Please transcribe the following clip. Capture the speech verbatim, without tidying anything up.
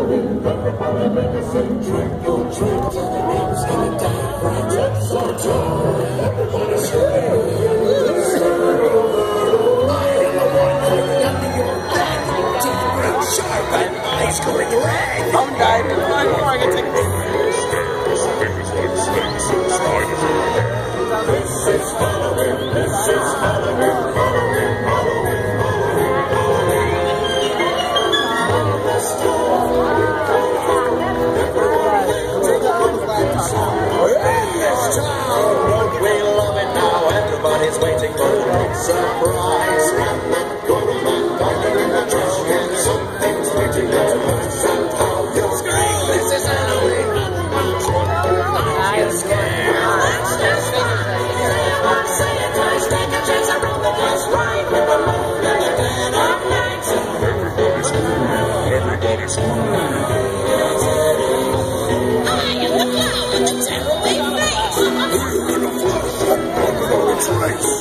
Everybody make a sing, trick or treat. Till the name's gonna die right. It's so tall. Everybody scream. I am the one holding under your back. Teeth ground sharp and eyes going red. I'm dying. I'm going to take this. Fingers like snakes and spiders in your hair. This is Halloween. This is Halloween. Halloween. Halloween. Everybody's waiting for a big surprise. And that golden man hiding in the trash can. Something's waiting there to us and how you'll scream. This is Halloween. Don't get scared. That's just fine. Say it twice, take a chance. I roll the dice right with the moon and the dead of night. Everybody's screaming. Everybody's screaming. I am the clown with the tearaway face. We're gonna flush and run it on its race.